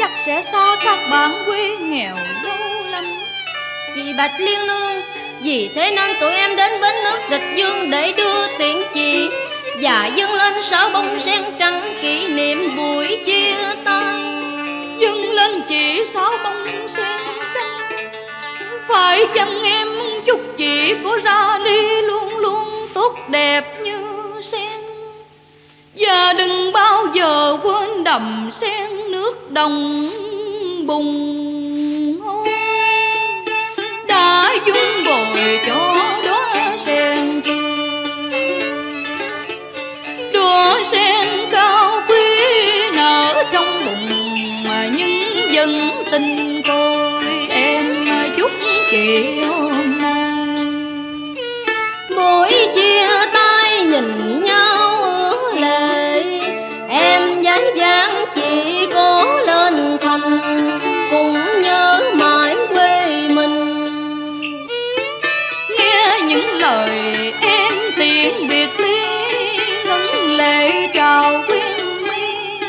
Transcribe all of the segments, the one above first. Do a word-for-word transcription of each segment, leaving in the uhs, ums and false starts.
chắc sẽ xa các bạn quê nghèo lâu lắm. Chị Bạch Liên Nương, vì thế nên tụi em đến bến nước Tịch Dương để đưa tiễn chị và dâng lên sáu bông sen trắng kỷ niệm buổi chia tay. Dâng lên chị sáu bông sen trắng, phải chăng em chúc chị có ra đi luôn luôn tốt đẹp như sen, và đừng bao giờ quên đầm sen nước đồng bùng hôi đã dung bồi cho đóa sen kia. Đóa sen cao quý nở trong bụng mà nhưng vẫn tình tôi, em chúc chị hôm nay. Buổi chia tay nhìn nhau ứa lệ, em dáng dáng chị cố lên thăm, cùng nhớ mãi quê mình. Nghe những lời em tiễn biệt ly, ngấn lệ trào quyên mi.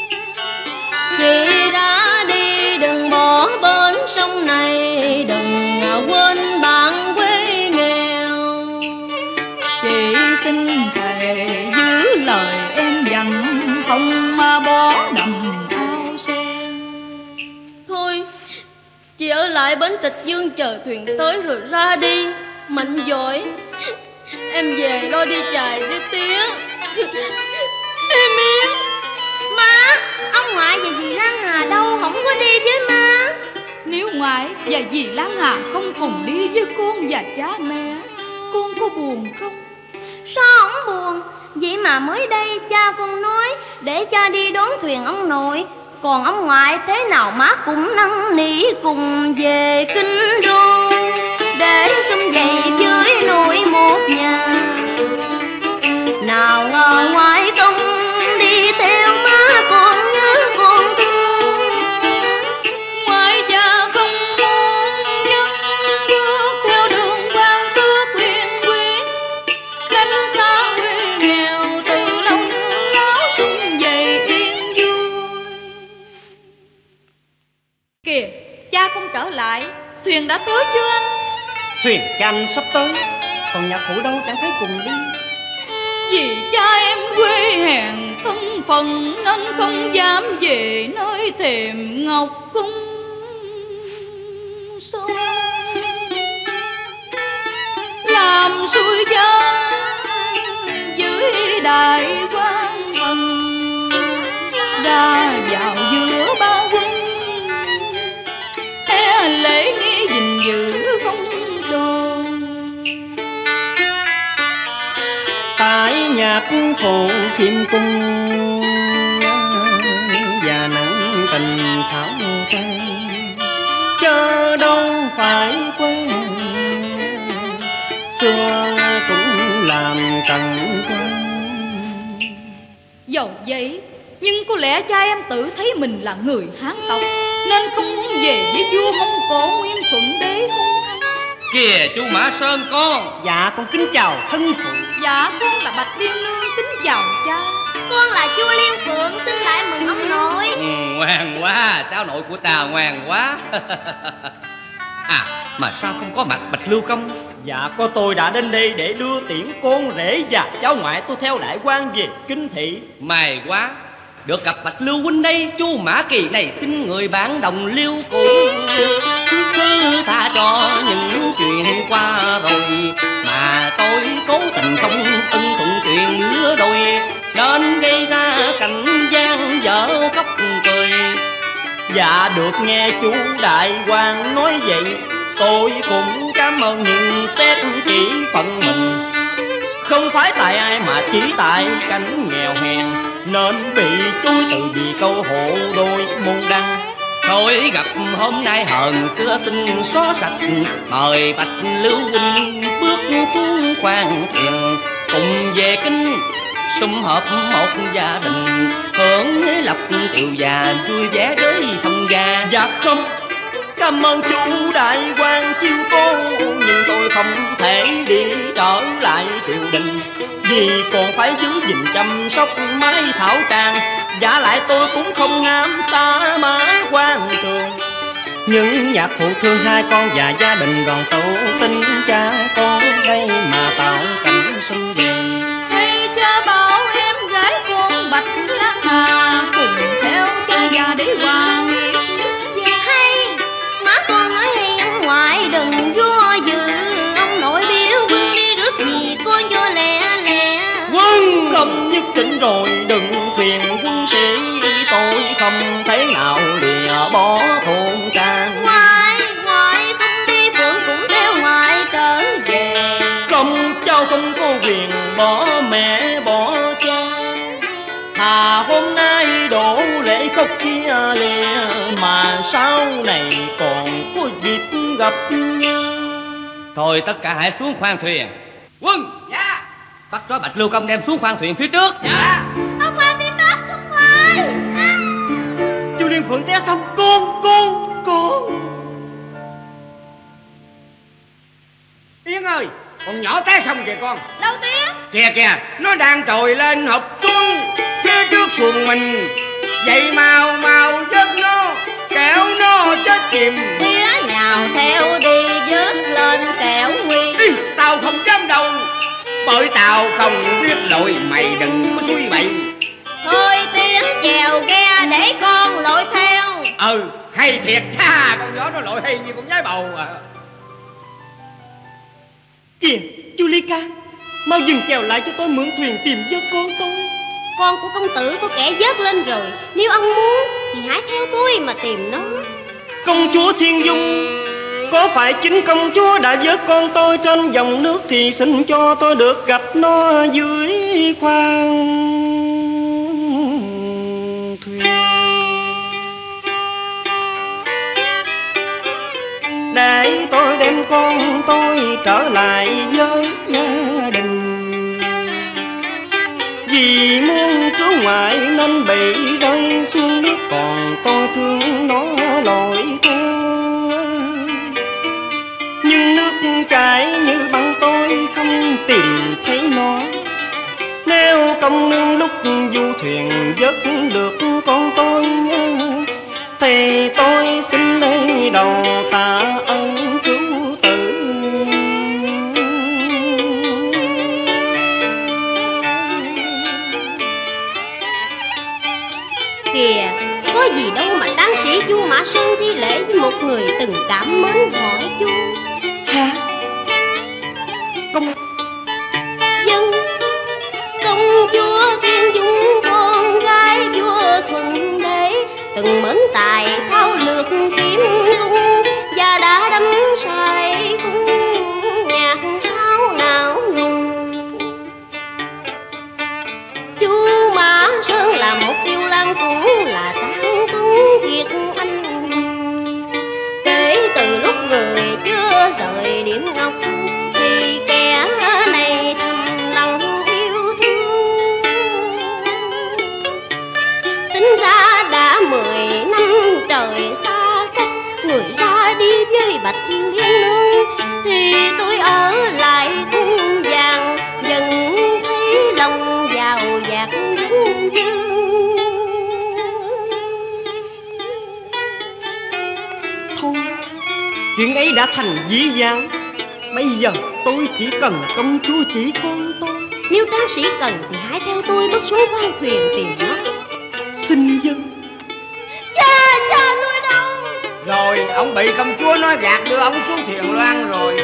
Chị đã đi đừng bỏ bến sông này, đừng quên bạn quê nghèo. Chị xin thề giữ lời em dặn, không mà bỏ đầm ao sen. Thôi chị ở lại bến Tịch Dương chờ thuyền tới rồi ra đi. Mạnh giỏi, em về lo đi chài với tía. Em Yến. Má, ông ngoại và dì Lan Hà đâu, không có đi với má. Nếu ngoại và dì Lan Hà không cùng đi với con và cha mẹ, con có buồn không? Sao không buồn? Vậy mà mới đây cha con nói để cha đi đón thuyền ông nội, còn ông ngoại thế nào má cũng năn nỉ cùng về kinh đô để sum vầy với nội một nhà. Nào ngờ ngoại không đi theo má, con nhớ con thương. Ngoại già không muốn dân bước theo đường quan tước quyền quý, đánh xa quê nghèo từ lâu nương láo sum vầy yên vui. Kìa, cha con trở lại, thuyền đã tới chưa anh? Thuyền cha anh sắp tới, còn nhạc phụ đâu chẳng thấy cùng đi. Vì cha em quê hèn thân phận nên không dám về nơi thềm ngọc cung sông, làm xuôi giá dưới đại quan thần, ra vào giữa ba quân e lễ nghi gìn giữ không tròn. Tại nhạc phụ kim cung và nặng tình thảo trang, chớ đâu phải quen xưa cũng làm tận quan. Dẫu vậy nhưng có lẽ cha em tự thấy mình là người Hán tộc nên không muốn về với vua Mông Cổ Nguyên Thuận Đế hung hăng. Kìa chú Mã Sơn con. Dạ con kính chào thân phụ. Dạ con là Bạch Liên Nương kính chào cha. Con là Chu Liên Phượng xin lại mừng ông nội. Ừ, ngoan quá, cháu nội của ta ngoan quá. À mà sao không có mặt Bạch Lưu Công? Dạ có tôi đã đến đây để đưa tiễn con rể và cháu ngoại tôi theo đại quan về kinh thị. May quá, được gặp Bạch Lưu huynh đây. Chu Mã Kỳ này xin người bạn đồng liêu cũ, cứ tha cho những chuyện qua rồi, mà tôi cố tình không ưng thuận chuyện lứa đôi, nên gây ra cảnh gian dở khóc cười. Dạ được nghe chú đại quan nói vậy, tôi cũng cảm ơn những xét chỉ phận mình. Không phải tại ai mà chỉ tại cảnh nghèo hèn, nên bị chối từ vì câu hộ đôi môn đăng. Thôi gặp hôm nay hờn xưa xin xóa sạch, mời Bạch Lưu huynh bước xuống khoang thuyền, cùng về kinh sum họp một gia đình, hưởng lập tiểu già vui vẻ với thông gia. Dạ không, cảm ơn chú đại quan chiêu cố, nhưng tôi không thể đi trở lại triều đình, vì còn phải giữ gìn chăm sóc mái thảo trang Giả lại tôi cũng không ngám xa mã quan trường. Những nhạc phụ thương hai con và gia đình đoàn tụ tin cha con đây mà tạo cảnh xuân về. Hay cha bảo em gái con Bạch Lan Hà cùng theo cha già để hòa nghiệp nước gia. Hay má con nói hay ông ngoại đừng vô dự, ông nội biểu quân đi rước gì con vô lẹ lẹ. Quân không nhất định rồi đừng phiền quân sĩ, tôi không thể nào lìa bỏ thôn trang. Ngoại ngoại không đi phượng cũng theo ngoại trở về. Không cháu không có quyền bỏ mẹ bỏ cha, thà hôm nay đổ lễ khóc chia lìa mà sau này còn có dịp gặp nhau. Thôi tất cả hãy xuống khoang thuyền. Quân! Dạ. Bắt trói Bạch Lưu Công đem xuống khoang thuyền phía trước. Dạ. Ông ngoại bị bắt, ông ngoại. À. Chu Liên Phượng té xong. Con, con, con. Yến ơi, con nhỏ té xong kìa con. Đâu Tiến? Kìa kìa, nó đang trồi lên học xuân phía trước xuồng mình. Vậy mau mau vớt nó, kẻo nó chết chìm. Tía nhào theo đi vớt lên kẻo nguy. Đi, tao không dám đâu, bởi tao không biết lội, mày đừng có suy bậy. Thôi Tiến chèo ghe để con lội theo. Ừ, hay thiệt cha, con nhỏ nó lội hay như con nhái bầu à. Kìa, Chu Ly ca, mau dừng chèo lại cho tôi mượn thuyền tìm vớt con tôi. Con của công tử có kẻ vớt lên rồi, nếu ông muốn thì hãy theo tôi mà tìm nó. Công chúa Thiên Dung, có phải chính công chúa đã vớt con tôi trên dòng nước thì xin cho tôi được gặp nó dưới khoang thuyền, để tôi đem con tôi trở lại với gia đình. Vì muốn cứu ngoại nên bị rơi xuống nước, còn tôi thương nó lội theo. Nhưng nước chảy như băng tôi không tìm thấy nó. Nếu công nương lúc du thuyền vớt được con tôi, thì tôi xin lấy đầu tạ ơn cứu tử. Kìa, có gì đâu mà tráng sĩ Chu Mã Sơn thi lễ với một người từng cảm mến họ Chu. Hả? Công Dân công chúa Thiên Dung con gái vua Thuận Đế, từng mến tài thao lược kiếm cung và đã đắm say cung nhạc sao nào nùng. Chu Mã Sơn là một tiêu lan cũng là tán công việc anh hùng. Kể từ lúc người chưa rời Điểm Ngọc thì kẻ này thầm lòng yêu thương. Tính ra đã mười năm trời xa cách, người ra đi với Bạch Liên Nương thì tôi ở lại cung vàng, dần thấy lòng giàu dạt dưng dưng. thôi, chuyện ấy đã thành dĩ vãng. Bây giờ tôi chỉ cần công chúa chỉ con tôi. Nếu tráng sĩ cần thì hãy theo tôi bước xuống khoang thuyền tìm nó. Xin dân. Cha, cha nuôi đâu? Rồi, ông bị công chúa nó gạt đưa ông xuống thuyền Loan rồi.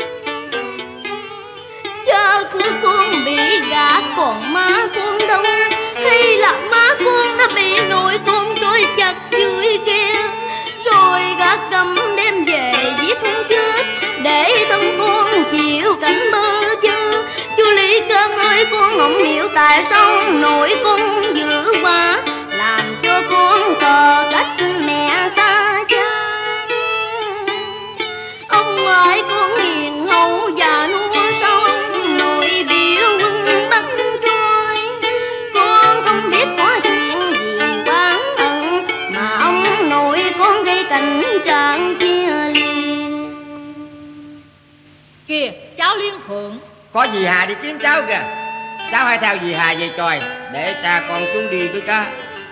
Cha của con bị gạt, còn má con đâu? Hay là má con đã bị nội con trói chặt dưới kia, rồi gạt cầm đem về giết chết, để thân con chịu cảnh bơ vơ. Chú Lý Cơn ơi, con không hiểu tại sao nội con dữ quá, làm cho con thờ cách mẹ xa cha. Ông ngoại con hiền hậu và nuôi son, nội biểu quân bắt trôi. Con không biết có chuyện gì quán ẩn, mà ông nội con gây cảnh trạng chia liền. Kìa, cháu Liên Phượng. Có dì Hà đi kiếm cháu kìa. Cháu hãy theo dì Hà về tròi, để cha con xuống đi với cá.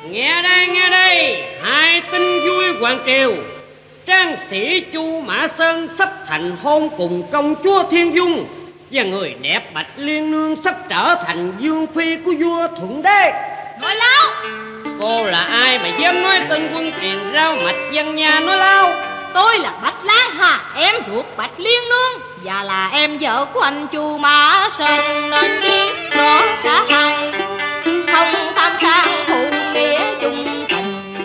Nghe đây, nghe đây, hai tin vui hoàng triều. Trang sĩ Chu Mã Sơn sắp thành hôn cùng công chúa Thiên Dung, và người đẹp Bạch Liên Nương sắp trở thành vương phi của vua Thuận Đế. Nói láo. Cô là ai mà dám nói tên quân truyền rao mạch dân nhà nói lao? Tôi là Bạch Lan Hà, em ruột Bạch Liên Nương, và là em vợ của anh Chu Mã Sơn, nên biết rõ cả hai. Không tham sang phụ nghĩa chung tình,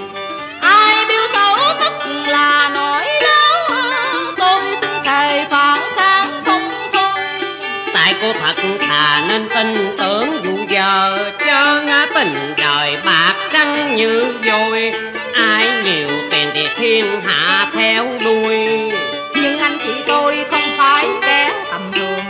ai biêu xấu tất là nỗi đau. Tôi xin thề phản kháng không thôi. Tại cô thật thà nên tin tưởng vụ giờ, cho ngã tình đời bạc trắng như vôi. Ai nhiều tiền thì thiên hạ theo đuôi. Nhưng anh chị tôi không phải kẻ tầm thường,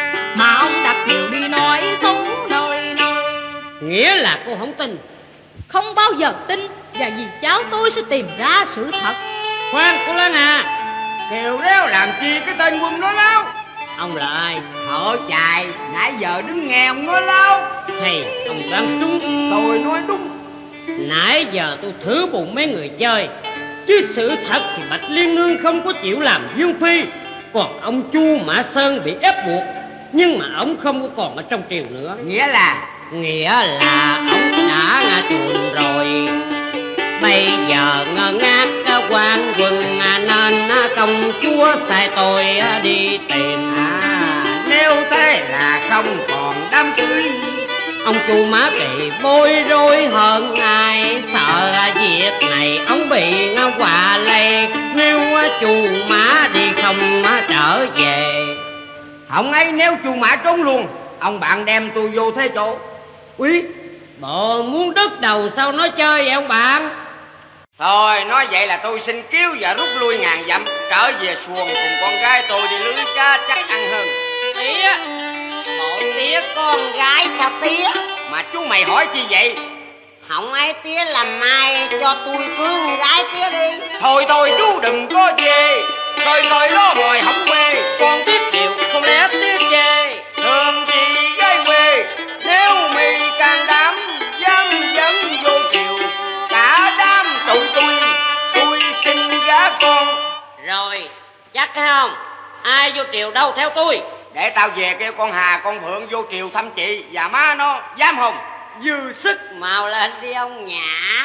mà ông đặt điều đi nói xấu nơi nơi. Nghĩa là cô không tin? Không bao giờ tin, và vì cháu tôi sẽ tìm ra sự thật. Khoan cô Lan à, Kêu réo làm chi cái tên quân nói láo. ông là ai? Thợ chài, nãy giờ đứng nghe ông nói láo. Hay ông đoán trúng? Tôi nói đúng. Nãy giờ tôi thử bụng mấy người chơi, chứ sự thật thì Bạch Liên Nương không có chịu làm vương phi. Còn ông Chu Mã Sơn bị ép buộc, nhưng mà ông không có còn ở trong triều nữa. Nghĩa là? Nghĩa là ông đã ngã chuồn rồi. Bây giờ ngơ ngác quan quân, nên công chúa sai tôi đi tìm. À, nếu thế là không còn đám cưới. Ông Chu Mã Kỳ bối rối hơn ai, sợ việc này ông bị quả lây. Nếu Chu Mã đi không trở về. Không ấy, nếu Chu Mã trốn luôn, ông bạn đem tôi vô thế chỗ. Úy, bộ muốn đứt đầu sao nói chơi vậy ông bạn? thôi nói vậy là tôi xin kiếu và rút lui ngàn dặm, trở về xuồng cùng con gái tôi đi lưới cá chắc ăn hơn. Tía, bộ tía con gái sao tía? Mà chú mày hỏi chi vậy? Không ai tía làm mai cho tôi cưới con gái tía đi. Thôi thôi chú đừng có về, rồi rồi đó mồi không quê. Con biết điều không lẽ tía chê. Thường gì gái quê, nếu mày can đảm dám dẫn vô triều, cả đám tụi tôi, tôi xin gả con. Rồi, chắc không? Ai vô triều đâu theo tôi. Để tao về kêu con Hà con Phượng vô triều thăm chị và má nó, dám không? Dư sức. Mau lên đi ông Nhã.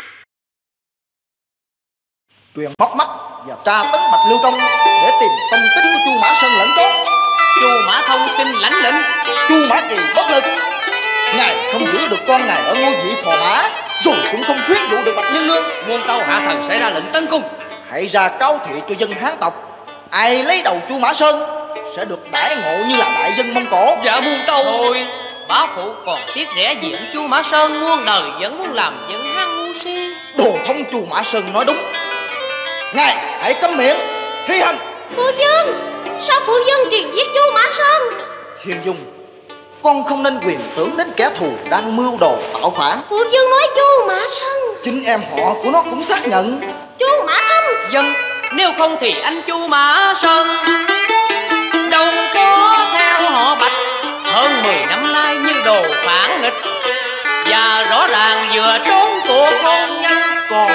Truyền móc mắt và tra tấn Bạch Lưu Công để tìm tung tích của Chu Mã Sơn lẫn trốn. Chu Mã Thông xin lãnh lệnh. Chu Mã Kỳ bất lực, ngài không giữ được con ngài ở ngôi vị phò mã, rồi cũng không thuyết dụ được Bạch Liên Nương. Muôn Tâu hạ thần sẽ ra lệnh tấn công. Hãy ra cáo thị cho dân Hán tộc, ai lấy đầu Chu Mã Sơn sẽ được đãi ngộ như là đại dân Mông Cổ. Dạ Muôn Tâu. Thôi, bá phụ còn tiếc rẻ diện Chu Mã Sơn muôn đời vẫn muốn làm dân Hán ngu si. Đồ thông Chu Mã Sơn nói đúng. Ngài hãy cấm miệng, thi hành. Phu Dương, sao phu Dương truyền giết Chu Mã Sơn? Hiền Dung, con không nên quyền tưởng đến kẻ thù đang mưu đồ tạo phản. Phu Dương nói Chu Mã Sơn. Chính em họ của nó cũng xác nhận. Chu Mã Thông. Dân, nếu không thì anh Chu Mã Sơn đâu có theo họ Bạch hơn mười năm nay như đồ phản nghịch, và rõ ràng vừa trốn cuộc hôn nhân. Còn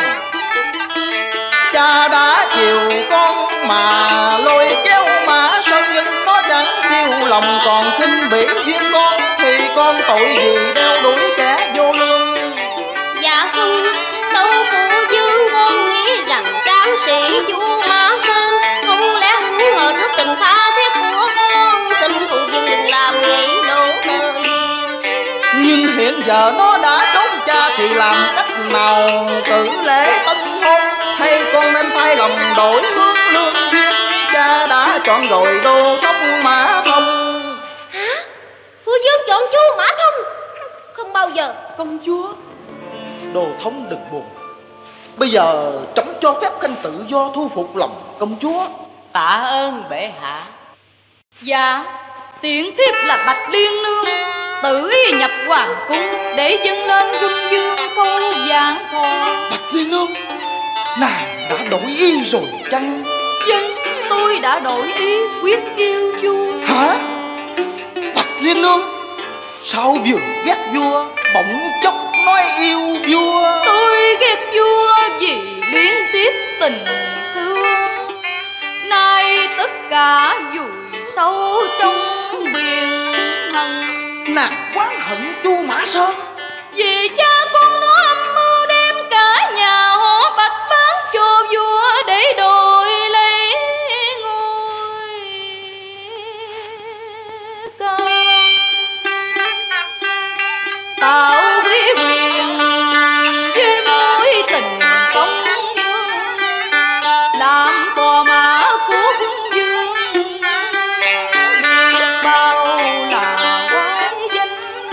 cha đã chiều con mà lôi kéo Mã Sơn, nhưng nó chẳng siêu lòng còn khinh bỉ duyên con, thì con tội gì đeo đuổi kẻ vô lương. Dạ không, đâu Phu Dương con nghĩ rằng tráng sĩ Chu Mã Sơn không lẽ hững hờ trước tình tha thiết của con. Xin Phu Dương đừng làm nghĩ đổ cơ duyên. Nhưng hiện giờ nó đã trốn cha thì làm cách nào cử lễ tân hôn, hay con nên thay lòng đổi hướng lương duyên. Cha đã chọn rồi Đô Thông Mã Thông. Hả? Phu Dương chọn Chu Mã Thông? Không bao giờ. Công chúa. Đồ Thông đừng buồn, bây giờ trẫm cho phép khanh tự do thu phục lòng công chúa. Tạ ơn bệ hạ. Dạ, tiện thiếp là Bạch Liên Nương, tự ý nhập hoàng cung để dâng lên quân dương khâu giảng thọ. Bạch Liên Nương, nàng đã đổi ý rồi chăng? Dân, tôi đã đổi ý quyết yêu Chu. Hả? Bạch Liên Nương, sao vừa ghét vua bỗng chốc nói yêu vua. Tôi ghét vua vì liên tiếp tình thương, nay tất cả vùi sâu trong biển hận. Nàng oán hận Chu Mã Sơn Vì cha con nó âm mưu đem cả nhà họ Bạch bán cho vua để đổi lấy ngôi cao, tạo quý quyền với mối tình công dương, làm phò mã của quân vương biết bao là quái danh.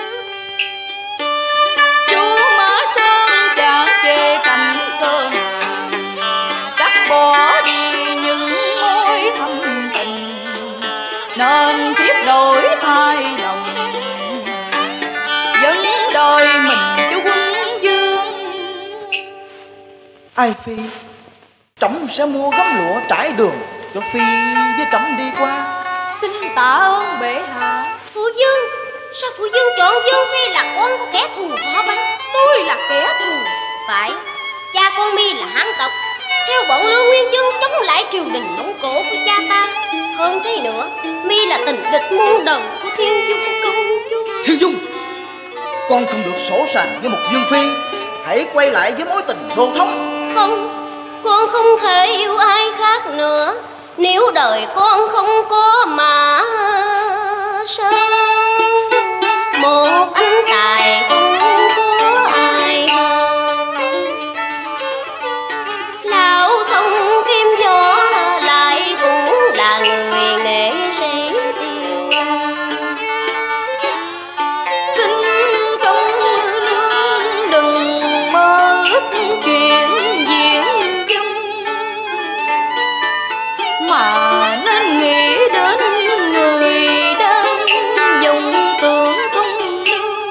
Chú Mã Sơn chàng chê cảnh cơ nàng, cắt bỏ đi những mối thâm tình, nên thiếp đổi thay lòng vẫn đời mình cho quân vương. Ai Phi, trẫm sẽ mua gấm lụa trải đường cho Phi với trẫm đi qua. Xin tạ ơn bệ hạ. Phụ vương, sao phụ vương chọn Dương Phi là con của kẻ thù họ Bạch? Tôi là kẻ thù. Phải, cha con Mi là Hán tộc, theo bọn Lương Nguyên Chương chống lại triều đình Mông Cổ của cha ta. Hơn thế nữa, Mi là tình địch muôn đời của Thiên Dung công chúa. Thiên Dung, con không được sổ sàng với một Dương Phi, hãy quay lại với mối tình đồ thông. Không, con không thể yêu ai khác nữa, nếu đời con không có Mã Sơn. Một anh tài không có ai hơn, lão thông kim gió lại cũng là người nghệ sĩ tiêu. Xin công nương đừng mơ ước chuyện diễn chung, mà nên nghĩ đến người đang dùng tưởng công nương.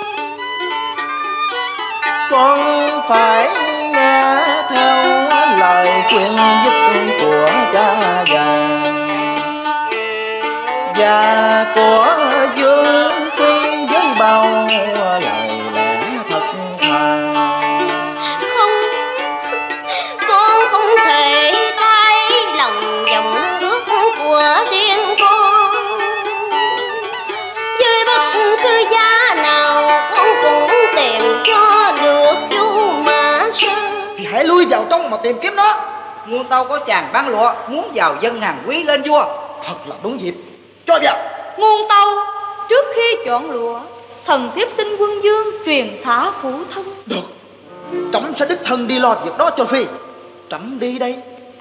Con phải nghe theo lời khuyên giúp của cha già và của Dương Phi với bao lời lẽ thật thà. Không, con không thể thay lòng vọng ước của riêng con. Với bất cứ giá nào con cũng tìm cho được Chu Mã Sơn. Thì hãy lui vào trong mà tìm kiếm nó. Muôn tâu có chàng bán lụa muốn vào dân hàng quý lên vua. Thật là đúng dịp, cho vào. Muôn tâu, trước khi chọn lụa, thần thiếp xin quân vương truyền thả phụ thân. Được, trẫm sẽ đích thân đi lo việc đó cho Phi. Trẫm đi đây.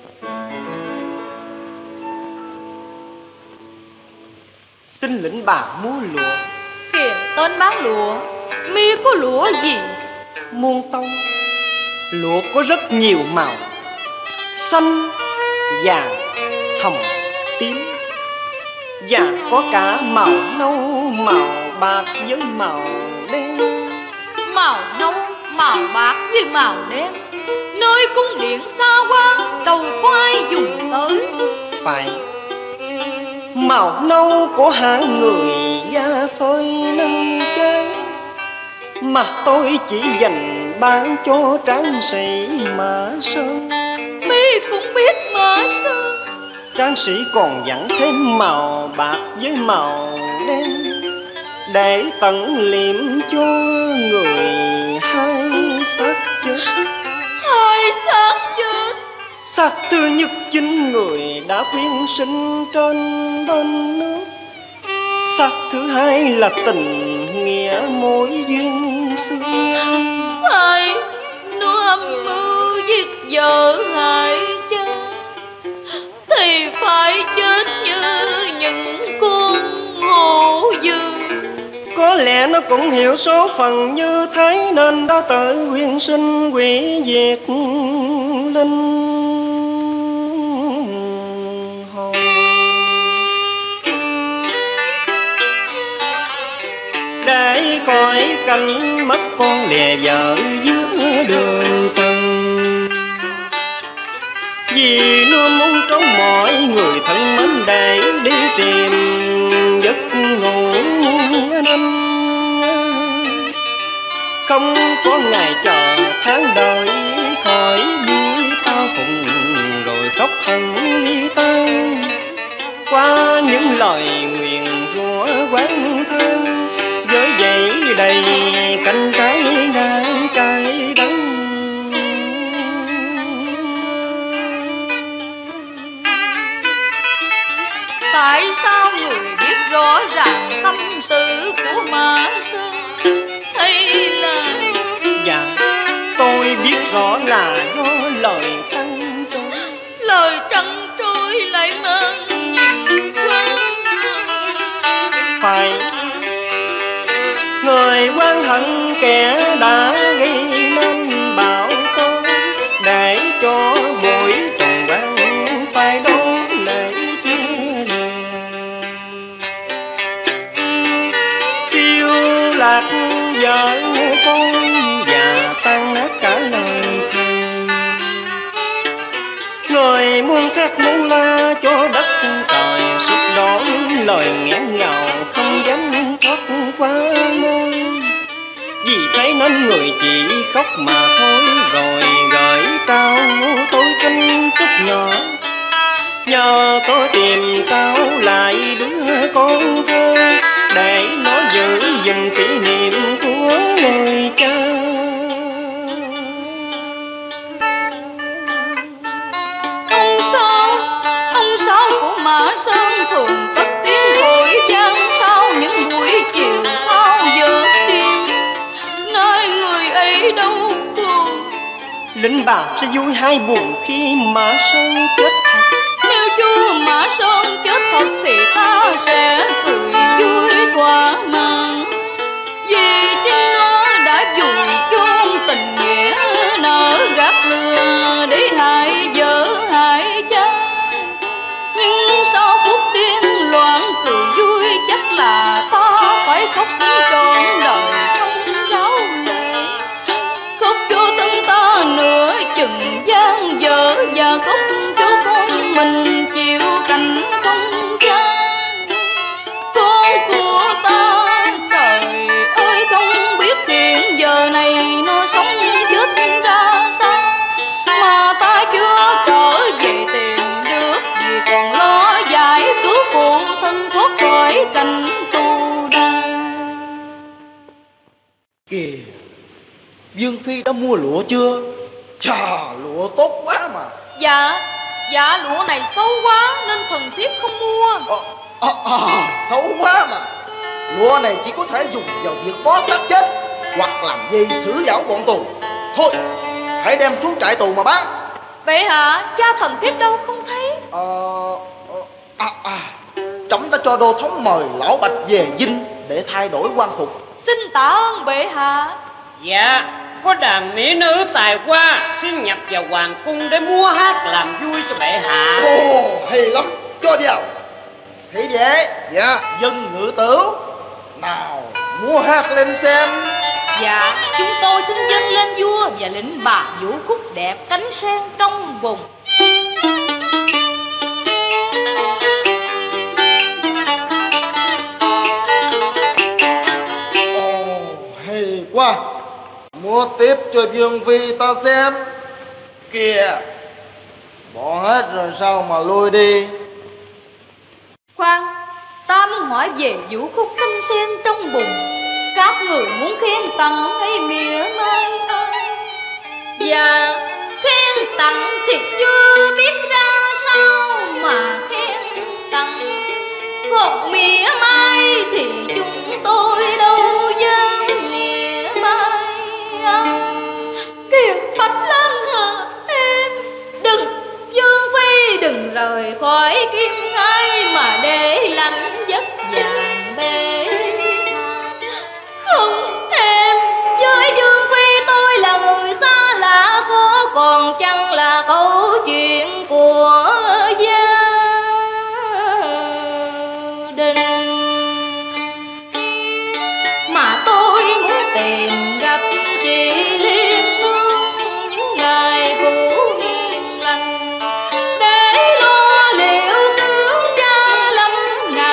Xin lĩnh bà mua lụa. Kìa tên bán lụa, mi có lụa gì? Muôn tâu, lụa có rất nhiều màu: xanh, vàng, hồng, tím, và có cả màu nâu, màu bạc với màu đen. Màu nâu, màu bạc với màu đen, nơi cung điện xa hoa đầu có ai dùng tới. Phải, màu nâu của hạng người da phơi nâng chơi, mà tôi chỉ dành bán cho tráng sĩ Mã Sơn. Mi cũng biết Mã Sơn. Tráng sĩ còn dặn thêm màu bạc với màu đen, để tận liệm cho người hai xác chết. Hai xác chết. Xác thứ nhất chính người đã quyến sinh trên bên nước, xác thứ hai là tình nghĩa mối duyên xưa. Phải, nó âm mưu giết vợ hại cha, thì phải chết như những con hổ dữ. Có lẽ nó cũng hiểu số phận như thế, nên đã tự quyên sinh quỷ diệt linh hồn. Để khỏi cảnh mất con lìa vợ giữa đường tình, vì nó muốn trốn mọi người thân mến để đi tìm giấc ngủ năm. Không có ngày lời nguyện rủa quán thân, với vậy đầy canh trái ngang trái đắng. Tại sao người biết rõ ràng tâm sự của Mã Sơn, hay là... Dạ, tôi biết rõ là do lời trăn trối. Lời trăn trối lại mang nhiều quá. Phải, người oán hận kẻ đã gây nên bão tố, để cho buổi trùng quang phải đón lễ chia lìa. Siêu lạc vợ con và tan nát cả lời thề. Người muôn khắc muốn la cho đất trời sụp đổ, lời nghẹn ngào không dám thoát qua môi. Vì thế nên người chỉ khóc mà thôi, rồi gửi trao tôi thanh chút nhỏ, nhờ có tìm trao lại đứa con thơ, để nó giữ gìn kỷ niệm của người cha. Ông sao, ông sao của Mã Sơn thường cất tiếng thổi vang sau những buổi chiều thao dược đêm, nơi người ấy đâu buồn. Lính bào sẽ vui hay buồn khi Mã Sơn chết thật? Nếu chúa Mã Sơn chết thật thì ta sẽ cười vui thỏa mãn, vì chính nó đã vùi chôn tình nghĩa, nở gạt lừa để hại vợ hại cha. Nhưng sau phút điên loạn cười vui, chắc là ta phải khóc trọn đời không ráo lệ, khóc cho thân ta nửa chừng gian dở, và khóc cho con mình chịu cảnh không cha. Con của ta, trời ơi không biết hiện giờ này nó sống chết ra sao, mà ta chưa trở về tìm được, vì còn lo giải cứu phụ thân thoát khỏi cảnh tù đày. Kìa, Dương Phi đã mua lụa chưa? Chà, lụa tốt quá mà. Dạ, dạ lụa này xấu quá nên thần thiếp không mua. À, à, à, xấu quá mà. Lụa này chỉ có thể dùng vào việc bó xác chết, hoặc làm dây xử giảo bọn tù. Thôi, hãy đem xuống trại tù mà bán. Vậy hả? Cha thần thiếp đâu không thấy. Ờ... À, à, trẫm đã cho đô thống mời lão Bạch về dinh để thay đổi quan phục. Xin tạ ơn bệ hạ. Dạ, có đàn mỹ nữ tài hoa xin nhập vào hoàng cung để múa hát làm vui cho bệ hạ. Ồ, hay lắm, cho vào. Thị vệ, dạ, dân ngự tử, nào múa hát lên xem. Dạ, chúng tôi xin dâng lên vua và lĩnh bà vũ khúc đẹp cánh sen trong vùng. Ồ, hay quá. Múa tiếp cho Dương Phi ta xem. Kìa, bỏ hết rồi sao mà lui đi. Khoan, ta muốn hỏi về vũ khúc cánh sen trong bùn. Các người muốn khen tặng hay mỉa mai ai? Và khen tặng thì chưa biết ra sao mà khen tặng, còn mỉa mai thì chúng tôi đâu dám mỉa mai. Kìa Bạch Lan hả em, đừng Dương Phi đừng rời khỏi Kim Ngai mà để lạnh giấc vàng bê. Không em, với Dương Phi tôi là người xa lạ, có còn chăng là câu chuyện của gia đình, mà tôi muốn tìm gặp chị Liên Hương những ngày cũ hiền lành, để lo liệu tướng cha lâm ngài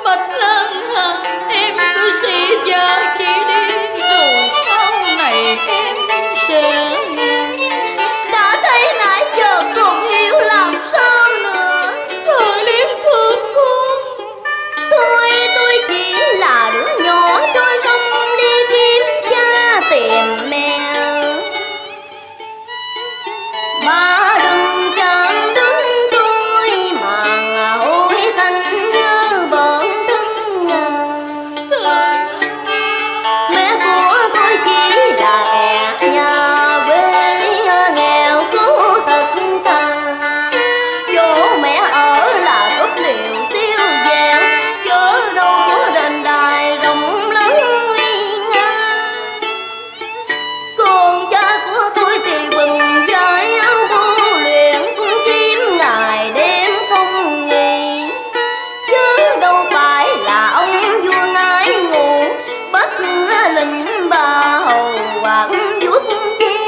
Bạch Lan Hà, em cứ xì vợ chị đi, rồi sau này em sẽ đã thấy nãy giờ còn hiểu làm sao nữa. thời liếm thương con. Thôi tôi chỉ là đứa nhỏ trôi sông đi kiếm cha tìm mẹ, mà đừng chẳng đứng tôi mà hối thanh nhớ bận thân ngà. Mẹ của tôi chỉ là kẻ nhà quê nghèo cứu thật thà, chỗ mẹ ở là tốt liệu siêu dẻo, chớ đâu có đền đài rộng lớn nguy nga. Còn cha của tôi thì quần dài áo vô luyện cũng kiếm ngày đêm không nghỉ, chứ đâu phải là ông vua ngái ngủ bắt lệnh bà hầu quản vuốt chiên.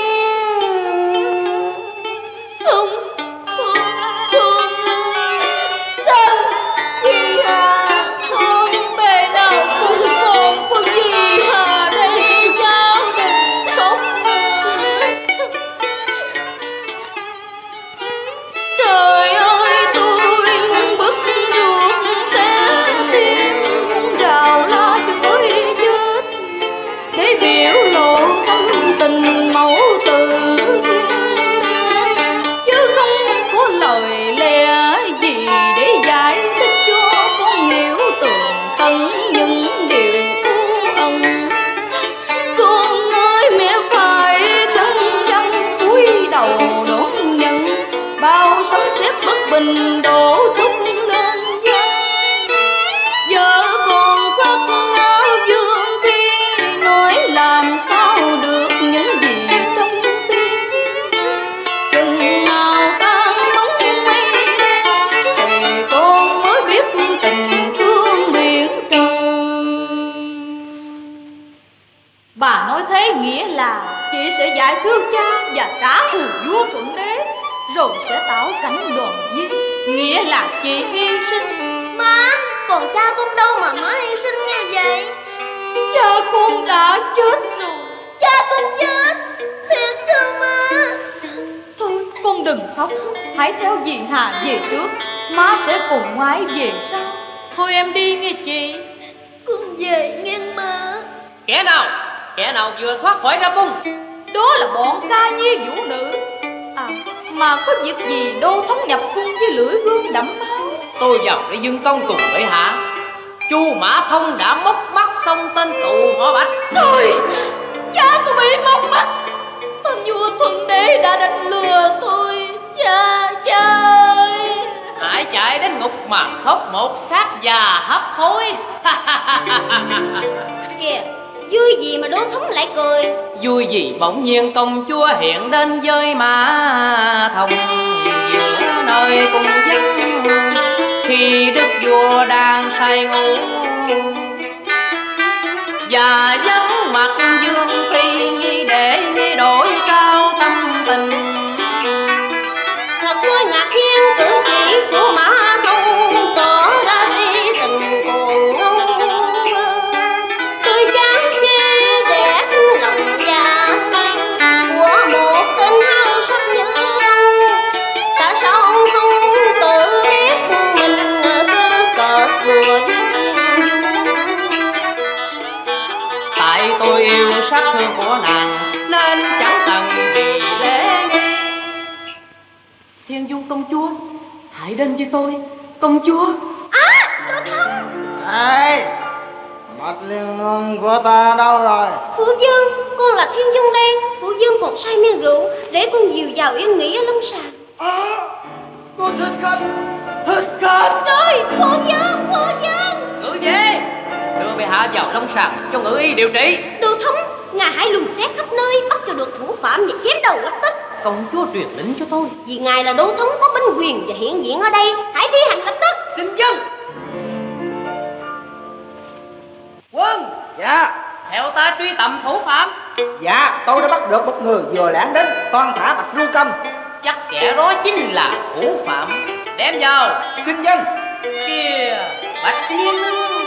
Không, con, con ơi, Dân Di Hà, thôi bề nào cũng con của dì Hà đây, cháu đừng khóc nữa. Trời ơi, tôi muốn bứt ruột xé tim, muốn gào la chửi chết để biểu lộ tâm tình mẫu tử, chứ không có lời lẽ gì để giải thích cho con hiểu tường tận những điều cứu ân. Con ơi, mẹ phải cắn răng cúi đầu đón nhận bao sấm sét bất bình đổ trút lên vai. Vợ còn khoác áo vương khi nói làm sao được những gì trong tim. Chừng nào tan bóng mây đen thì con mới biết tình thương biển trời. Bà nói thế nghĩa là chị sẽ giải cứu cha và trả thù vua Thuận Đế, rồi sẽ tạo cảnh đoàn viên, nghĩa là chị hy sinh. má, còn cha con đâu mà má hy sinh như vậy? Cha con đã chết rồi. Cha con chết, thiệt sao má? Thôi con đừng khóc, hãy theo dì Hà về trước, má sẽ cùng ngoái về sau. Thôi em đi nghe chị. Con về nghe má. Kẻ nào? Kẻ nào vừa thoát khỏi ra cung? Đó là bọn ca nhi vũ nữ. À, mà có việc gì Đô Thống nhập cung với lưỡi gươm đẫm máu? Tôi vào để dương công cùng với hạ. Chu Mã Thông đã móc mắt xong tên tù họ Bạch. Thôi, cha tôi bị móc mắt. Tên vua Thuận Đế đã đánh lừa tôi. Cha, cha ơi. Hãy chạy đến ngục mà thốt một xác già hấp hối. Kìa, vui gì mà Đô Thống lại cười? Vui gì bỗng nhiên công chúa hiện đến với Mã Thông giữa nơi cùng dân, khi đức vua đang say ngủ và vắng mặt Dương Phi nghi để nghi đổi trao tâm tình. Thật tôi ngạc nhiên cử chỉ của Mã Thông tỏ ra si tình cuồng ngông. Tôi chán chê vẻ lòng già của một tên hai sắc nhân ông. Tại sao ông không tự biết mình cứ cợt vừa Tại tôi yêu sắc hương của nàng nên chẳng cần gì lễ nghi. Thiên Dung công chúa, hãy đến với tôi, công chúa. À, Đô Thống. Ê, Bạch Liên Nương của ta đâu rồi? Phụ Dương, con là Thiên Dung đây. Phụ Dương còn say men rượu, để con dìu vào yên nghỉ ở Long Sàng. À, tôi thích khách, thích khách. Rồi, Phụ Dương, Phụ Dương. Ngự về, đưa bệ hạ vào Long Sàng cho ngự y điều trị. Đô Thống, ngài hãy lùng xét khắp nơi, bắt cho được thủ phạm và chém đầu lập tức. Công chúa truyền lệnh cho tôi. Vì ngài là Đô Thống có binh quyền và hiện diện ở đây, hãy thi hành lập tức. Xin dân. Quân. Dạ. Theo ta truy tầm thủ phạm. Dạ, tôi đã bắt được một người vừa lẻn đến toan thả Bạch Lưu Cầm. Chắc kẻ đó chính là thủ phạm. Đem vào. Xin dân. Kìa, Bạch Liên Nương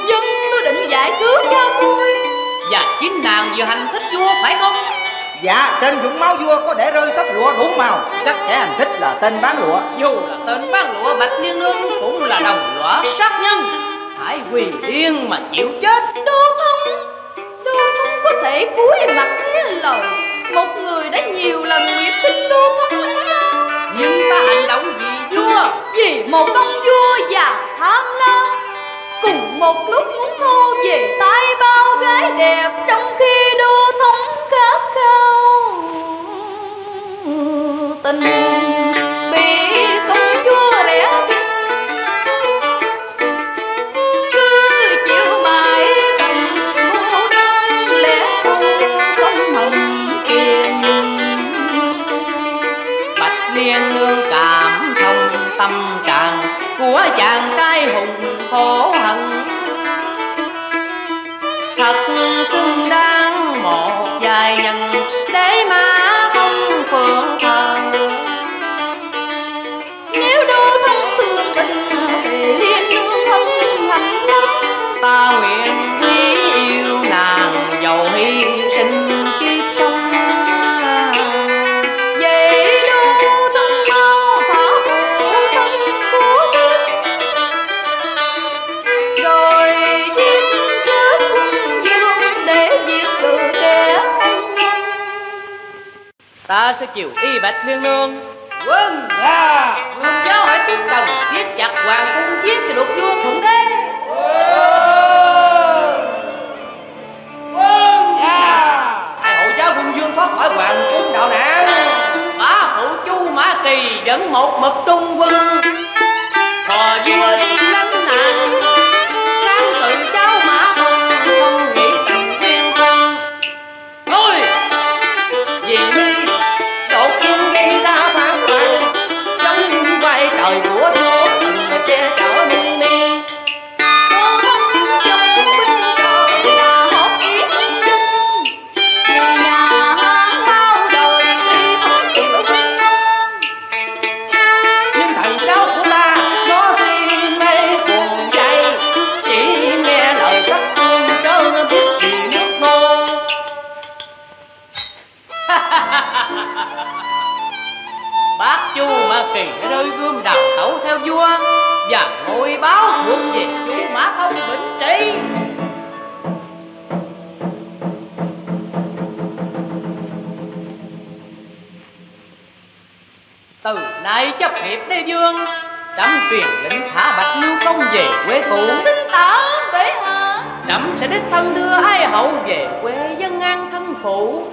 chính nàng vừa hành thích vua phải không? Dạ, trên vũng máu vua có để rơi tóc lụa đủ màu, chắc kẻ hành thích là tên bán lụa. Dù là tên bán lụa, Bạch Liên Nương cũng là đồng lõa sát nhân, phải quỳ yên mà chịu chết. Đô Thông, Đô Thông có thể cúi mặt nghe lời một người đã nhiều lần biệt thích Đô Thông hay sao? Nhưng ta hành động vì vua, vì một công vua già tham lam, cùng một lúc muốn thu về tay bao gái đẹp, trong khi Đô Thông khát khao tình bị công chúa rẻ cứ chịu mãi tình cô đơn, lẽ không không hận kiền. Bạch Liên Nương cảm thông tâm trạng của chàng trai hùng khổ hận, thật xứng đáng một vài nhân để mà không phượng thần. Nếu Đô Thông thương tình thì Liên Nương hân hạnh lắm, Ta nguyện quý yêu nàng dầu hy sinh kiếp sống. vậy Đô Thông mau thả phụ thân của mình, rồi giết chết quân vương để diệt trừ kẻ ân nhân. Ta sẽ chịu y Bạch Liên Nương. Quân ra vương giáo hỏi chúng cần siết chặt hoàng cung, giết cho được vua thuận đế. Quân ra hãy hộ giáo quân vương thoát khỏi hoàng cung đạo nạn. Bá phụ Chu Mã Kỳ dẫn một mực trung quân, thò vua đi lánh nạn, sáng tự cháu Mã Tông không nghĩ tình duyên thân. Thôi vì mi đột nhiên gây ra phản loạn, chống vai trời của vua từng mà che chở minh mi. Đô Thông trong binh trời là hốt yết dân, người nhà Hán bao đời tuy không chịu binh nông. Nhưng thằng cháu của ta nó si mê cuồng dại, chỉ nghe lời sắc phương chớ biết gì nước nô. Bác Chu Mã Kỳ đã rơi gươm đào tẩu theo vua, và ngôi báo thuộc về Chu Mã Thông Bình Trị. Từ nay chấp hiệp Tây Vương, trẫm truyền lệnh thả Bạch Lưu Công về quê cũ. Xin tạ bệ hạ. Trẫm sẽ đích thân đưa Ai Hậu về quê dân an thân phụ.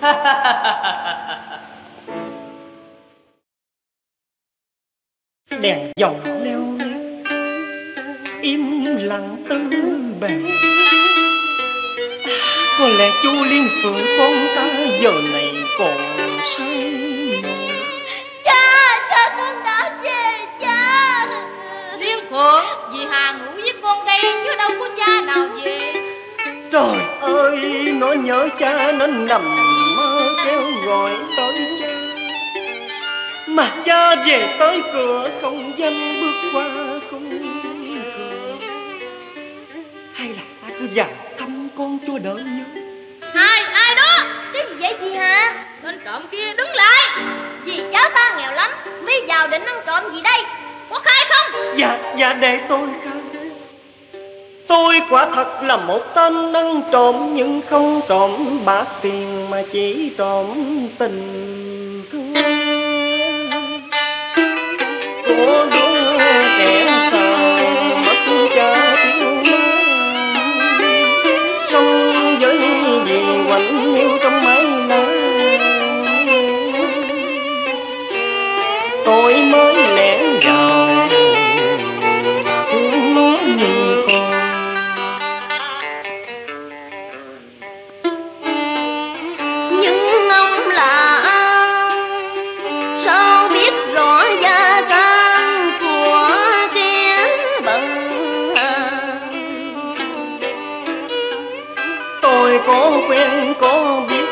Đèn dầu leo lét, im lặng tư bề. Có lẽ chú Liên Phượng con ta giờ này còn say ngồi. Cha, cha con đã về cha. Liên Phượng, vì Hà ngủ với con đây chứ đâu có cha nào về. Trời ơi, nó nhớ cha nên nằm mơ kêu gọi tới cha. Mà cha về tới cửa không dám bước qua không cửa. Hay là ta cứ vào thăm con cho đỡ nhớ. Hai, ai đó? Cái gì vậy chị hả? Tên trộm kia đứng lại. Vì cháu ta nghèo lắm, mới vào định ăn trộm gì đây? Có khai không? Dạ, dạ để tôi khai. Tôi quả thật là một tên ăn trộm, nhưng không trộm bạc tiền mà chỉ trộm tình thương của đứa trẻ khờ mất cha thiếu má, sống với vì quạnh hiu trong mái lá. Tôi mới lẽ vào thương nó như con. Nhưng ông là sao biết rõ gia can của kẻ bần hàn? Tôi có quen có biết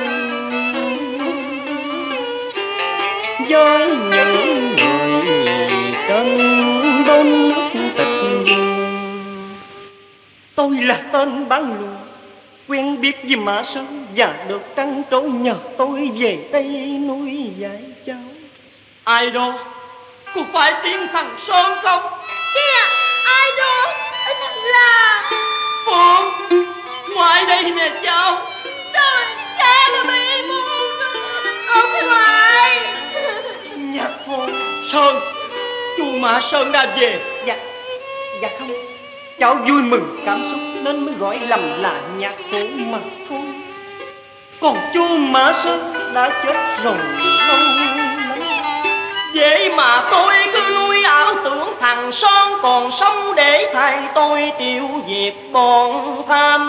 với những người trên bên nước tịch. Tôi là tên bán lùa, quen biết với Mã Sơn và được trăn trối nhờ tôi về Tây nuôi dạy cháu. Ai đó? Có phải tiếng thằng Sơn không? Kìa, ai đó? Là Phượng, ngoài đây nè cháu. trời, cha nó bị buồn ông ngoại. Nhạc Phổ. Sơn, chú Mã Sơn đã về. Dạ, dạ không, cháu vui mừng cảm xúc nên mới gọi lầm là Nhạc Phổ mà thôi. Còn chú Mã Sơn đã chết rồi lâu lắm. Vậy mà tôi cứ nuôi ảo tưởng thằng Sơn còn sống để thay tôi tiêu diệt bọn tham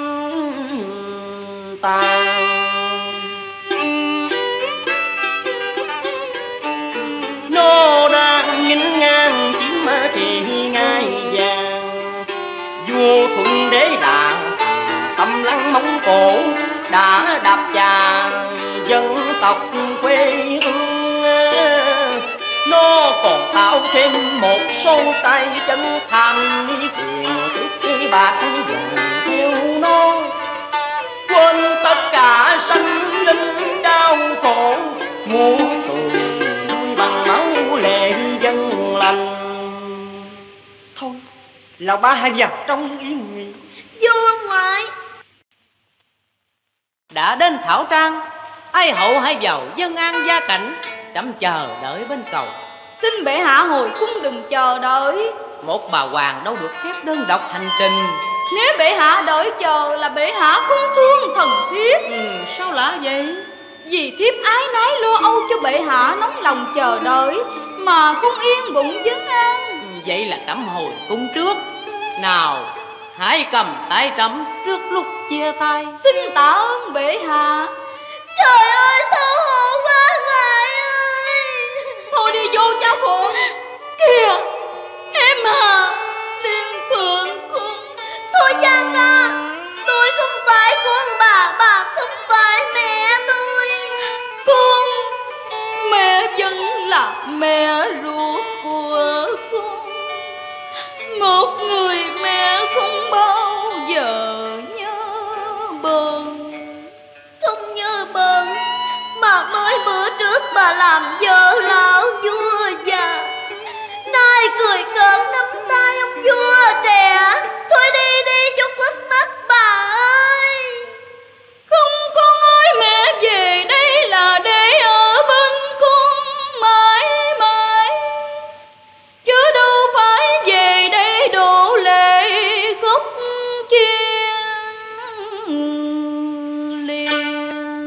tàn. Nó đang nghinh ngang chiếm thì ngai vàng, vua Thuận Đế đã tâm lăng Mông Cổ, đã đạp tràn dân tộc quê hương. Nó còn tạo thêm một số tay chân tham quyền tước bạc dần theo nó, quên tất cả sanh linh đau khổ, muốn cười nuôi bằng máu lệ dân lành. Thôi, lão ba hãy vào trong yên nghỉ. Vua ngoại. Đã đến Thảo Trang, ai hậu hãy vào dân an gia cảnh, chậm chờ đợi bên cầu. Xin bệ hạ hồi cung đừng chờ đợi. Một bà hoàng đâu được phép đơn độc hành trình. Nếu bệ hạ đợi chờ là bệ hạ không thương thần thiếp. Ừ, sao lạ vậy? Vì thiếp ái nái lo âu cho bệ hạ nóng lòng chờ đợi mà không yên bụng vấn an. Ừ, vậy là trẫm hồi cung trước. Nào, hãy cầm tay trẫm trước lúc chia tay. Xin tạ ơn bệ hạ. Trời ơi, xấu hổ quá ngoại ơi. Thôi đi vô cha Phượng. Kìa, em à, Liên Phượng con. Tôi Giang ra, tôi không phải con bà, bà không phải mẹ tôi. Con, mẹ vẫn là mẹ ruột của con. Một người mẹ không bao giờ nhớ bờn. Không nhớ bờn, mà mới bữa trước bà làm vợ lão vua già, nay cười cợt nắm tay ông vua trẻ. Thôi đi đi cho khuất mắt bà ơi. Không con ơi, mẹ về đây là để ở bên con mãi mãi, chứ đâu phải về đây đổ lệ khóc chia liền.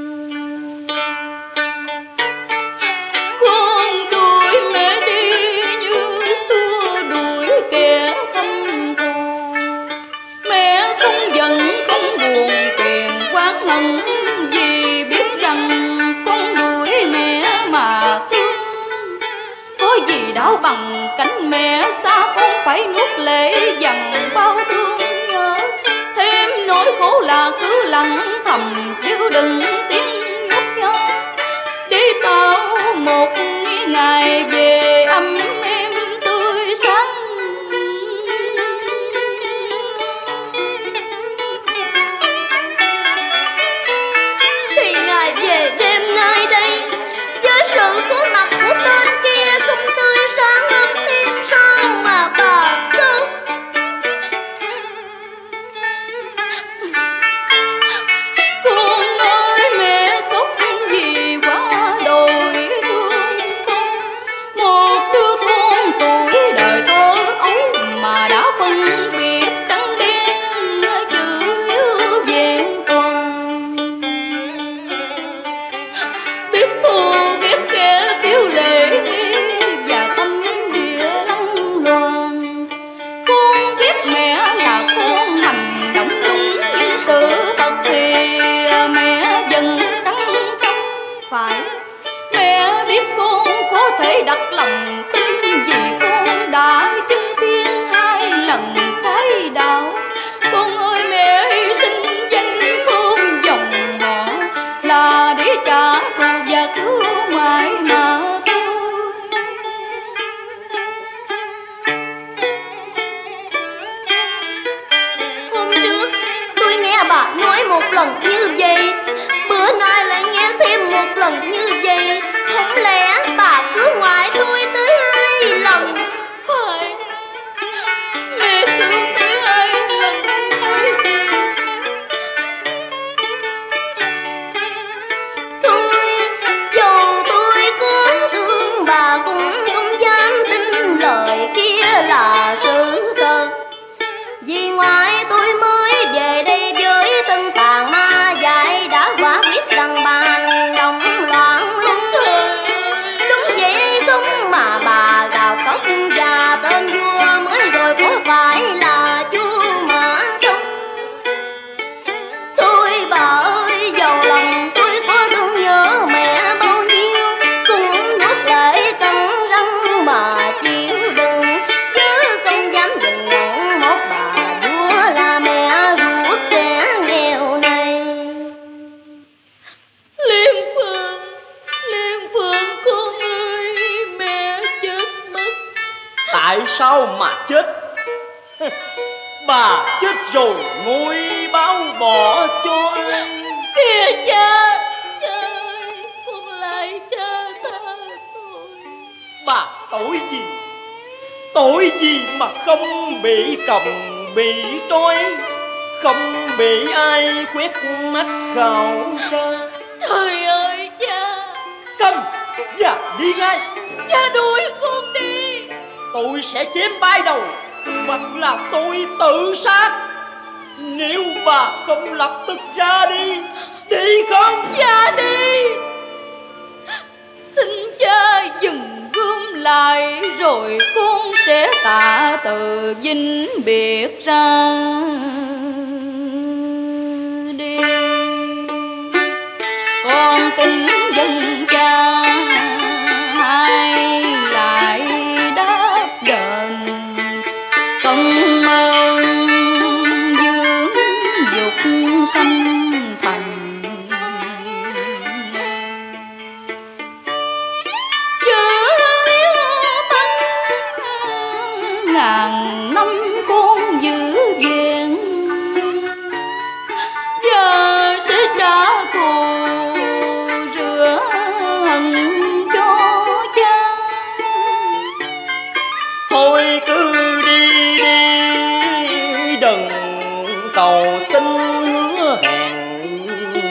Con đuổi mẹ đi như xưa đuổi kẻ thâm thù. Mẹ không giận không buồn phiền oán hận, vì biết rằng con đuổi mẹ mà thương. Có gì đau bằng cánh mẹ xa con phải nuốt lệ dằn bao thương nhớ. Thêm nỗi khổ là cứ lặng thầm chứ đừng tiếng nhút nhớ, để tạo một ngày về ấm êm tươi sáng. Thì ngài về đêm nay đây, với sự có mặt của tên kia không tươi sáng hơn thêm sao mà bà khóc. một lần như vậy, bữa nay lại nghe thêm một lần như vậy. Không lẽ bà cứ ngoại tôi tới hai lần? Phải, mẹ cứu tới hai lần mới đi. Thôi, dù tôi có thương bà cũng không dám tin lời kia là sự thật. Vì ngoại tôi mới về đây với tân tàn ma dại, đã quả biết rằng bà hành động loạn lung thường. Đúng vậy không mà bà gào khóc và tên vua mới rồi có phải là vua Mã Đông? Thôi bà ơi, giàu lòng tôi có thương nhớ mẹ bao nhiêu, cũng nuốt lại cắn răng mà chịu đựng, chứ không dám dừng nhận một bà vua là mẹ ruột kẻ nghèo này. Liên Phương, Liên Phương con ơi, mẹ chết mất. Tại sao mà chết? Bà chết rồi ngôi báo bỏ cho ai? Kìa cha, cha ơi, con lại cha ta tôi. Bà tội gì? Tội gì mà không bị cầm, bị trói, không bị ai quét mắt khảo tra? Trời ơi cha, Cầm và đi ngay. cha đuổi con đi. Tôi sẽ chém bay đầu hoặc là tôi tự sát nếu bà không lập tức ra đi. Đi không? Cha đi. Xin cha dừng gươm lại, rồi con sẽ tạ từ vĩnh biệt ra đi. Con kính dân cha hai lại đáp đền công ơn dưỡng dục sanh thành. Ngàn năm con giữ gìn, giờ sẽ trả thù rửa hận cho cha. Thôi cứ đi đi, đừng cầu xin hứa hẹn.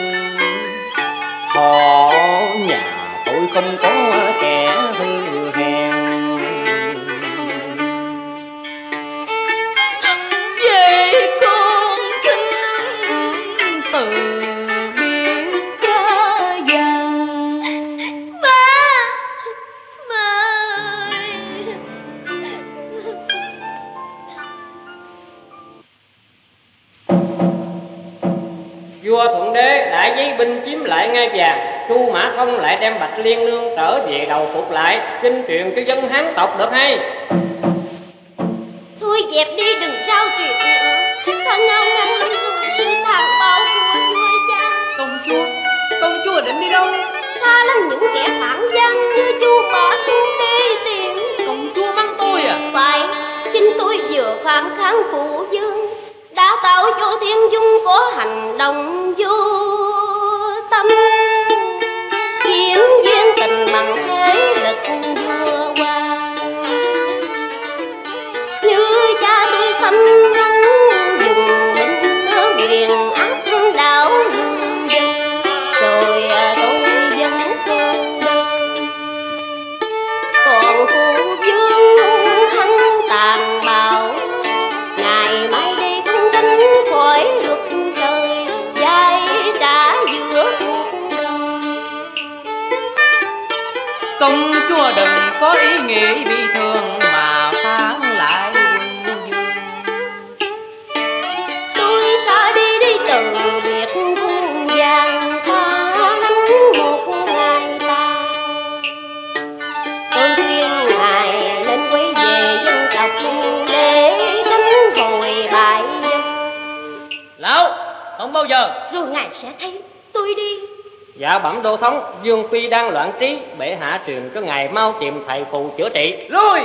Họ nhà tôi không có kẻ hư hèn. Vậy con xin từ biệt cha già. Ba, ba ơi. Vua Thuận Đế đã giấy binh chiếm lại ngai vàng, Chu Mã Thông lại đem Bạch Liên Nương trở về đầu phục lại, kinh truyền cho dân Hán tộc được hay? Thôi dẹp đi, đừng rao chuyện nữa. Ta ngao ngăn lắm rồi sự tàn bạo của vua cha. Công chúa, công chúa định đi đâu? Ta lắm những kẻ phản gian như Chu Mã Thuận Đế tìm. Công chúa mắng tôi à? Phải, chính tôi vừa phản kháng phụ vương, đã tạo cho Thiên Dung có hành động vô tâm, chiếm duyên tình bằng thế lực vua qua. Như cha tôi xâm lăng dùng binh quyền áp đảo lương dân, rồi tôi vẫn cô đơn. Còn phụ vương hăng tàn bạo, ngày mai đây không tránh khỏi luật trời, vai đã giữa cuộc đời. Công chúa đừng có ý nghĩ bị thương mà phán lại quân vương. Tôi sẽ đi đi từ biệt cung vàng, ta lắm một ngày ta. Tôi khuyên ngài nên quay về dân tộc để tránh hồi bại dân. Lão, không bao giờ. Rồi ngài sẽ thấy. Tôi đi. Dạ bẩm đô thống, Dương Phi đang loạn trí, bệ hạ truyền cho ngài mau tìm thầy phù chữa trị. Lui.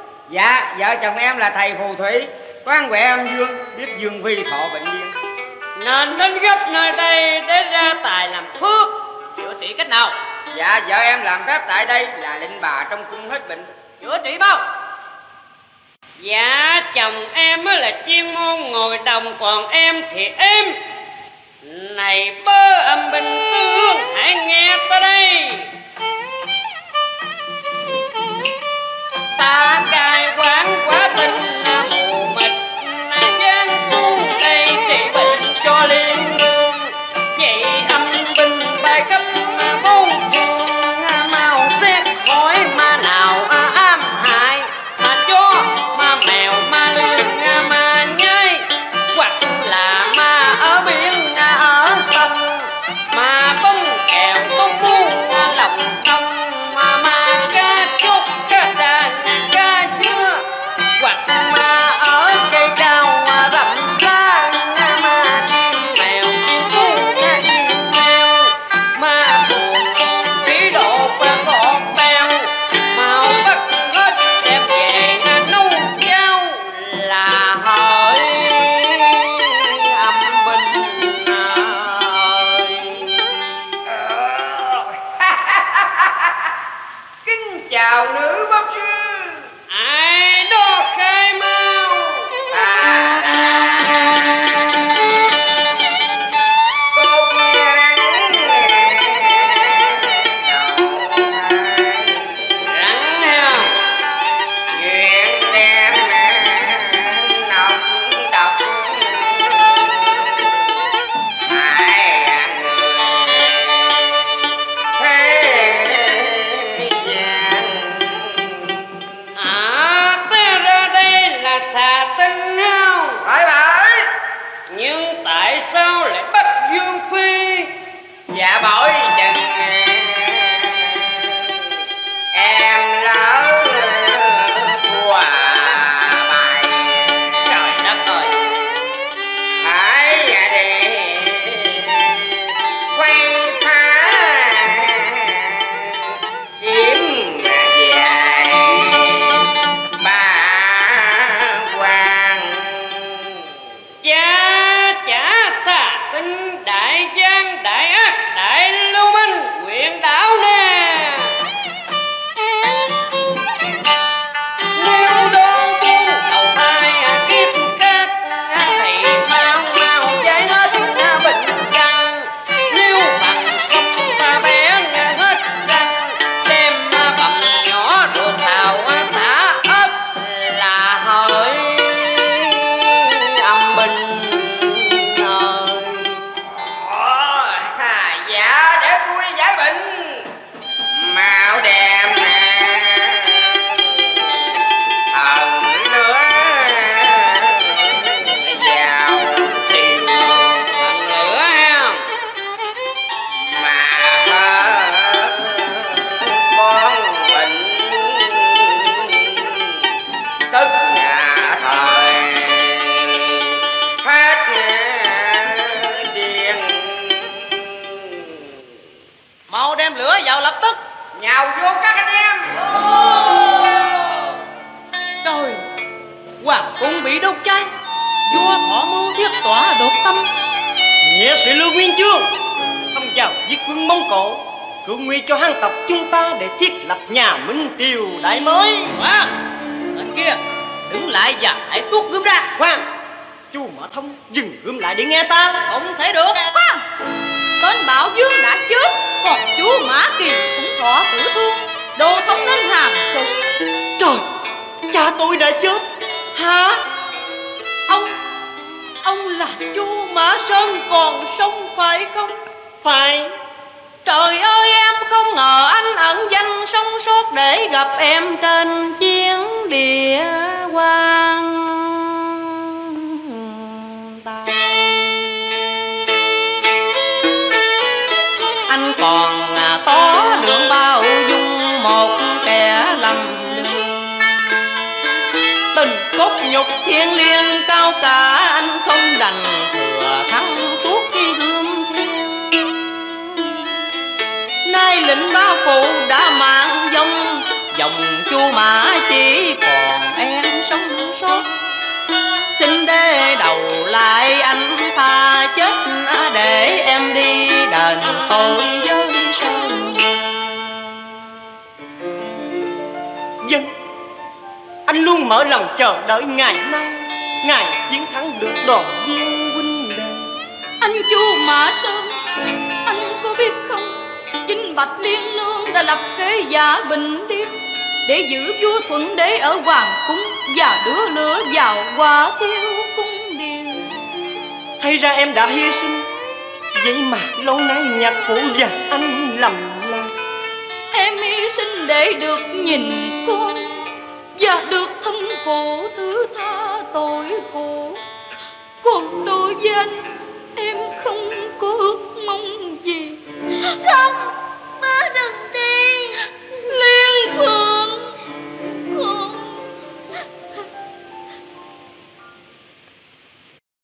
Dạ, vợ chồng em là thầy phù thủy, quan huệ âm dương, biết Dương Phi thọ bệnh viên. nên đến gấp nơi đây để ra tài làm thuốc. Chữa trị cách nào? Dạ vợ em làm phép tại đây là lệnh bà trong cung hết bệnh. Chữa trị bao? Dạ chồng em mới là chuyên môn ngồi đồng, còn em thì em. Này bơ âm binh tương, hãy nghe ta đây. Ta cai quán quá tình mù mịt, gian tu đây trị bệnh cho liên lương. Vậy âm binh bài cấp bốn phương, mau xét hỏi ma nào ám hại, mà chó ma mèo ma lươn ma nhái, hoặc là ma ở biển ở sông, ma bông kèo bông muôn lòng sông, ma ma cá chốt cá đàn cá chứa, hoặc ma ở cây cao rậm lá, ma chim mèo chim cú chim mèo, ma buồn khí độ và gọt bèo, mau bắt hết đem về nấu cháo là hỏi âm binh ơi. Kính chào nữ bác sư. Ai đó khai mau. À, cô nghe đang Rắn heo. chuyện đẹp nọc độc hai người thế gian. À, té ra đây là xà tinh heo. Phải phải. Nhưng tại sao lại bắt Dương Phi? Dạ bởi chừng em lỡ thua bài. Trời đất ơi. Phải để quay phá kiếm về ba quan. Cha chả xà tinh đại gian đại ác đại lưu manh quyền đảo nè. Nếu đô buông đầu thai kiếp khác thì mau mau giải hết bệnh căn. Nếu bằng không ta bé hết răng, đem bầm nhỏ đồ xào xả ớt là hỡi âm binh ơi. Ồ, à, dạ để tôi giải bệnh. Mạo đem thần nữa vào chiều Lần nữa ha. mà hết con bệnh tức nhà thời hết điên. Mau đem lửa vào lập tức. Nhào vô các anh em. Trời, hoàng cung bị đốt cháy, vua thọ mưu thiết tỏa đột tâm. Nghĩa sĩ Lưu Nguyên Chương xông vào giết quân Mông Cổ, cứu nguy cho hán tộc chúng ta để thiết lập nhà Minh triều đại mới. Khoan, anh kia, đứng lại và hãy tuốt gươm ra. Khoan, chu Mã Thông dừng gươm lại để nghe ta. Không thể được. Khoan, tên Bảo Dương đã chết, còn chú Mã Kỳ cũng thọ tử thương, đồ thống đến hàm phục. Trời, cha tôi đã chết. Hả? Ông, ông là chú Mã Sơn còn sống phải không? Phải. Trời ơi, em không ngờ anh ẩn danh sống sót để gặp em trên chiến địa quan tài. Anh còn có lượng bao dung một kẻ lầm đường, tình cốt nhục thiên liêng cao cả, anh không đành thừa thắng tuốt chi gươm thiên. Nay lệnh ba phụ đã mang dòng, dòng chu Mã chỉ còn em sống sót. Xin đê đầu lại anh tha chết mở lòng chờ đợi ngày nay, ngày chiến thắng được đoàn viên huynh đệ. Anh Chu Mã Sơn, anh có biết không, Chinh Bạch Liên Nương đã lập kế giả Bình Điêu để giữ vua Thuận Đế ở hoàng cung và đưa lửa vào Hoa Tiêu cung điện. Thay ra em đã hy sinh, vậy mà lâu nay nhạc phụ và anh lầm lạc. Em hy sinh để được nhìn con và được thân phụ thứ tha tội của. Còn đối với anh, em không có ước mong gì. Không